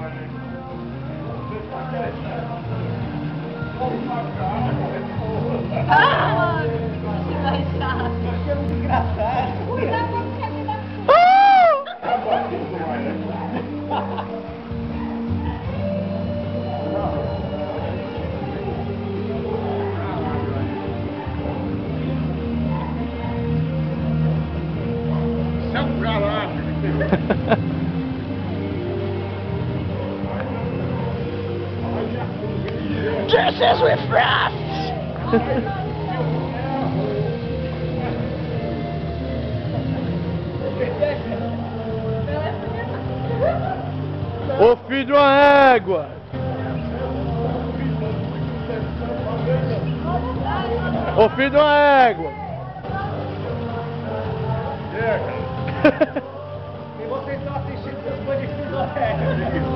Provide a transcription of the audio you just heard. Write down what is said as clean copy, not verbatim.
Ah, mano! Que mais chato! Que é muito engraçado! Cuidado, não quer me dar Isso é um galáctico. This is with Frost! Ô filho de uma égua! Ô filho de uma égua! E vocês estão assistindo os bandidos do